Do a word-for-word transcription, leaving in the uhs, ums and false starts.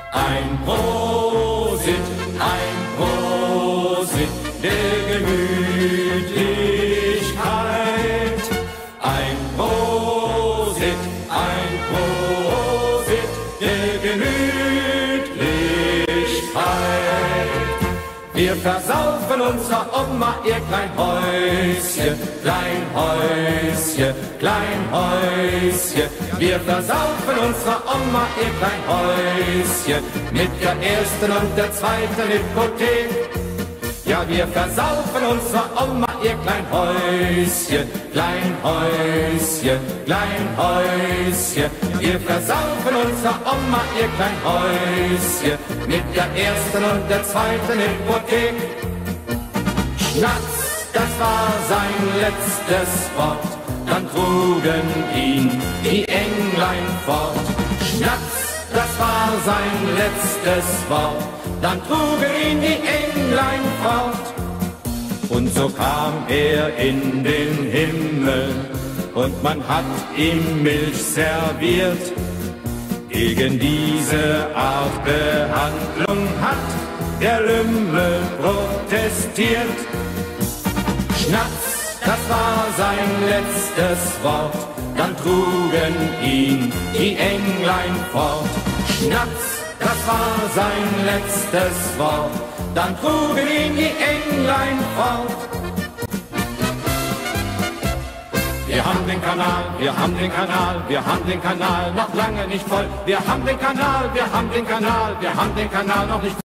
Ein Prosit, ein Prosit der Gemütlichkeit. Ein Prosit, ein Prosit der Gemütlichkeit. Wir versaufen unserer Oma ihr klein Häuschen, klein Häuschen, klein Häuschen. Wir versaufen unserer Oma ihr klein Häuschen mit der ersten und der zweiten Hypothek. Ja, wir versaufen unserer Oma ihr klein Häuschen, klein Häuschen, klein Häuschen. Wir versaufen unserer Oma ihr klein Häuschen mit der ersten und der zweiten Hypothek. Schnatz, das war sein letztes Wort, dann trugen ihn die Englein fort. Schnatz, das war sein letztes Wort, dann trugen ihn die Englein fort. Und so kam er in den Himmel und man hat ihm Milch serviert. Gegen diese Art Behandlung hat der Lümmel protestiert. Schnatz, das war sein letztes Wort, dann trugen ihn die Englein fort. Schnatz, das war sein letztes Wort, dann trugen ihn die Englein fort. Wir haben den Kanal, wir haben den Kanal, wir haben den Kanal noch lange nicht voll. Wir haben den Kanal, wir haben den Kanal, wir haben den Kanal noch nicht voll.